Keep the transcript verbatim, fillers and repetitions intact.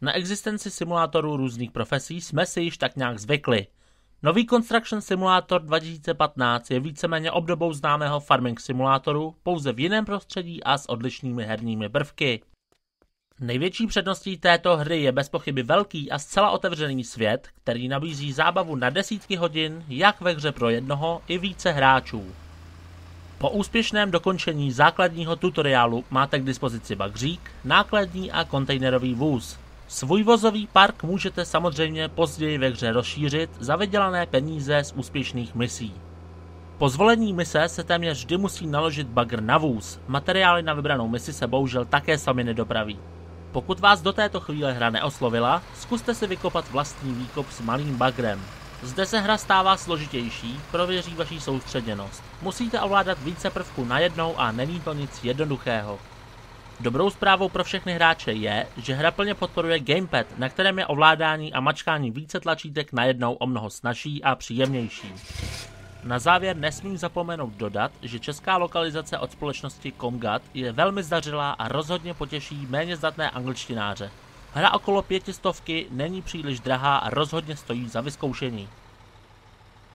Na existenci simulátorů různých profesí jsme si již tak nějak zvykli. Nový Construction Simulator dva tisíce patnáct je víceméně obdobou známého Farming Simulátoru, pouze v jiném prostředí a s odlišnými herními prvky. Největší předností této hry je bez pochyby velký a zcela otevřený svět, který nabízí zábavu na desítky hodin, jak ve hře pro jednoho i více hráčů. Po úspěšném dokončení základního tutoriálu máte k dispozici bagřík, nákladní a kontejnerový vůz. Svůj vozový park můžete samozřejmě později ve hře rozšířit za vydělané peníze z úspěšných misí. Po zvolení mise se téměř vždy musí naložit bagr na vůz, materiály na vybranou misi se bohužel také sami nedopraví. Pokud vás do této chvíle hra neoslovila, zkuste si vykopat vlastní výkop s malým bagrem. Zde se hra stává složitější, prověří vaši soustředěnost. Musíte ovládat více prvků najednou a není to nic jednoduchého. Dobrou zprávou pro všechny hráče je, že hra plně podporuje gamepad, na kterém je ovládání a mačkání více tlačítek najednou o mnoho snazší a příjemnější. Na závěr nesmím zapomenout dodat, že česká lokalizace od společnosti Comgat je velmi zdařilá a rozhodně potěší méně zdatné angličtináře. Hra okolo pětistovky není příliš drahá a rozhodně stojí za vyzkoušení.